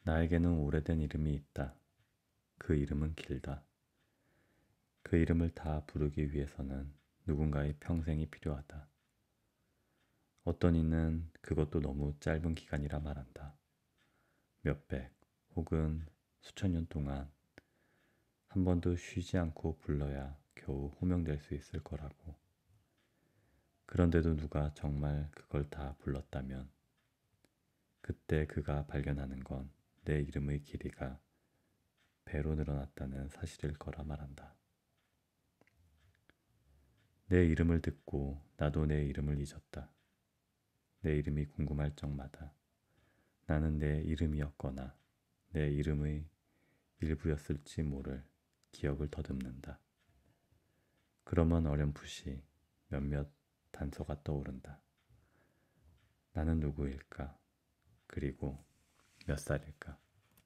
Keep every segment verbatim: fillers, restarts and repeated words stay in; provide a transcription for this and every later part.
나에게는 오래된 이름이 있다. 그 이름은 길다. 그 이름을 다 부르기 위해서는 누군가의 평생이 필요하다. 어떤 이는 그것도 너무 짧은 기간이라 말한다. 몇백 혹은 수천 년 동안 한 번도 쉬지 않고 불러야 겨우 호명될 수 있을 거라고. 그런데도 누가 정말 그걸 다 불렀다면 그때 그가 발견하는 건 내 이름의 길이가 배로 늘어났다는 사실일 거라 말한다. 내 이름을 듣고 나도 내 이름을 잊었다. 내 이름이 궁금할 적마다 나는 내 이름이었거나 내 이름의 일부였을지 모를 기억을 더듬는다. 그러면 어렴풋이 몇몇 단서가 떠오른다. 나는 누구일까? 그리고 몇 살일까?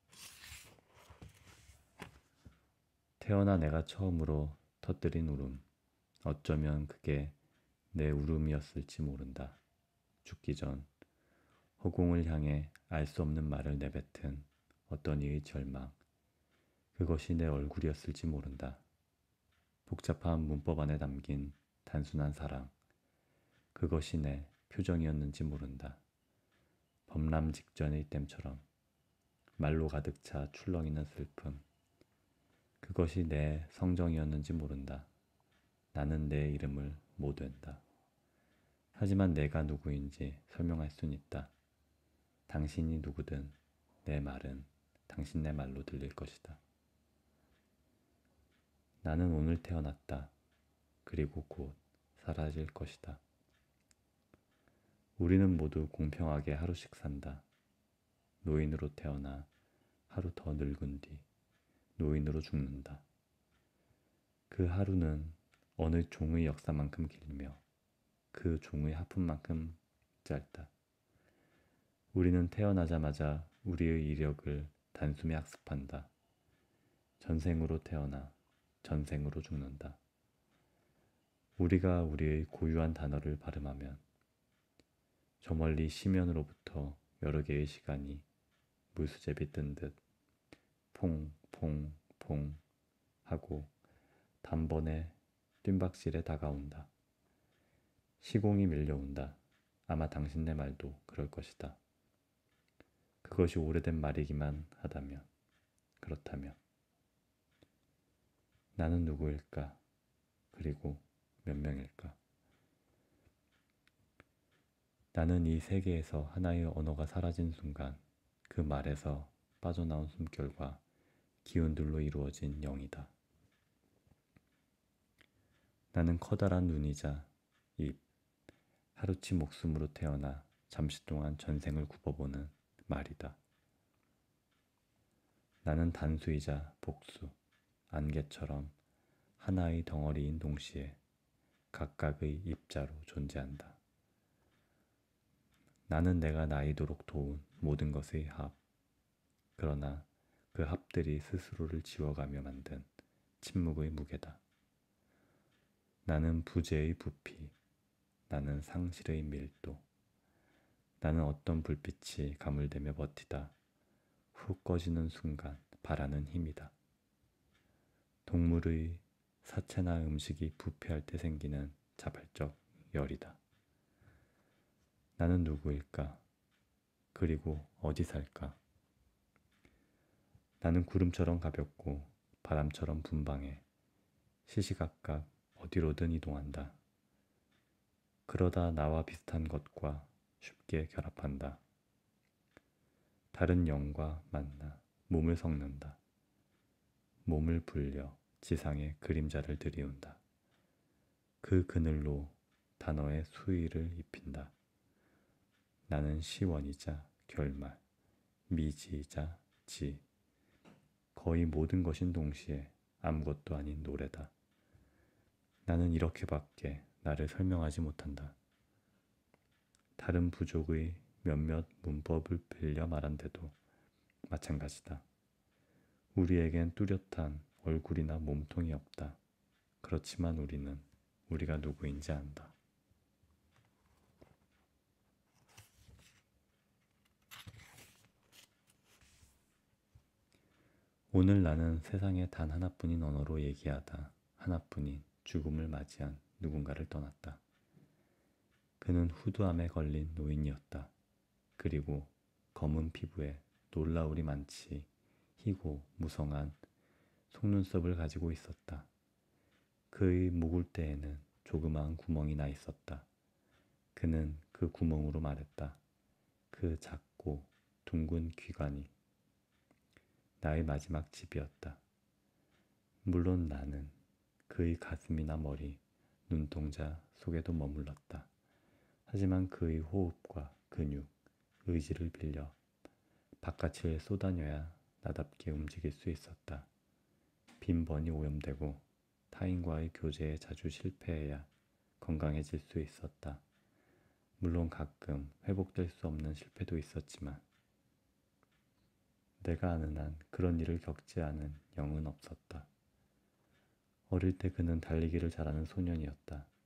태어나 내가 처음으로 터뜨린 울음. 어쩌면 그게 내 울음이었을지 모른다. 죽기 전 허공을 향해 알 수 없는 말을 내뱉은 어떤 이의 절망. 그것이 내 얼굴이었을지 모른다. 복잡한 문법 안에 담긴 단순한 사랑. 그것이 내 표정이었는지 모른다. 범람 직전의 땜처럼 말로 가득 차 출렁이는 슬픔. 그것이 내 성정이었는지 모른다. 나는 내 이름을 못 웬다. 하지만 내가 누구인지 설명할 순 있다. 당신이 누구든 내 말은 당신네 말로 들릴 것이다. 나는 오늘 태어났다. 그리고 곧 사라질 것이다. 우리는 모두 공평하게 하루씩 산다. 노인으로 태어나 하루 더 늙은 뒤 노인으로 죽는다. 그 하루는 어느 종의 역사만큼 길며 그 종의 하품만큼 짧다. 우리는 태어나자마자 우리의 이력을 단숨에 학습한다. 전생으로 태어나 전생으로 죽는다. 우리가 우리의 고유한 단어를 발음하면 저 멀리 심연으로부터 여러 개의 시간이 물수제비 뜬 듯 퐁, 퐁, 퐁 하고 단번에 뜀박질에 다가온다. 시공이 밀려온다. 아마 당신네 말도 그럴 것이다. 그것이 오래된 말이기만 하다면, 그렇다면 나는 누구일까? 그리고 몇 명일까? 나는 이 세계에서 하나의 언어가 사라진 순간 그 말에서 빠져나온 숨결과 기운들로 이루어진 영이다. 나는 커다란 눈이자 입, 하루치 목숨으로 태어나 잠시 동안 전생을 굽어보는 말이다. 나는 단수이자 복수, 안개처럼 하나의 덩어리인 동시에 각각의 입자로 존재한다. 나는 내가 나이도록 도운 모든 것의 합, 그러나 그 합들이 스스로를 지워가며 만든 침묵의 무게다. 나는 부재의 부피, 나는 상실의 밀도, 나는 어떤 불빛이 가물대며 버티다 훅 꺼지는 순간 바라는 힘이다. 동물의 사체나 음식이 부패할 때 생기는 자발적 열이다. 나는 누구일까? 그리고 어디 살까? 나는 구름처럼 가볍고 바람처럼 분방해 시시각각 어디로든 이동한다. 그러다 나와 비슷한 것과 쉽게 결합한다. 다른 영과 만나 몸을 섞는다. 몸을 불려 지상에 그림자를 들이운다. 그 그늘로 단어의 수위를 입힌다. 나는 시원이자 결말, 미지이자 지, 거의 모든 것인 동시에 아무것도 아닌 노래다. 나는 이렇게밖에 나를 설명하지 못한다. 다른 부족의 몇몇 문법을 빌려 말한데도 마찬가지다. 우리에겐 뚜렷한 얼굴이나 몸통이 없다. 그렇지만 우리는 우리가 누구인지 안다. 오늘 나는 세상에 단 하나뿐인 언어로 얘기하다 하나뿐인 죽음을 맞이한 누군가를 떠났다. 그는 후두암에 걸린 노인이었다. 그리고 검은 피부에 놀라울이 많지 희고 무성한 속눈썹을 가지고 있었다. 그의 목울대에는 조그마한 구멍이 나 있었다. 그는 그 구멍으로 말했다. 그 작고 둥근 귀관이 나의 마지막 집이었다. 물론 나는 그의 가슴이나 머리, 눈동자 속에도 머물렀다. 하지만 그의 호흡과 근육, 의지를 빌려 바깥을 쏟아내야 나답게 움직일 수 있었다. 빈번히 오염되고 타인과의 교제에 자주 실패해야 건강해질 수 있었다. 물론 가끔 회복될 수 없는 실패도 있었지만 내가 아는 한 그런 일을 겪지 않은 영은 없었다. 어릴 때 그는 달리기를 잘하는 소년이었다.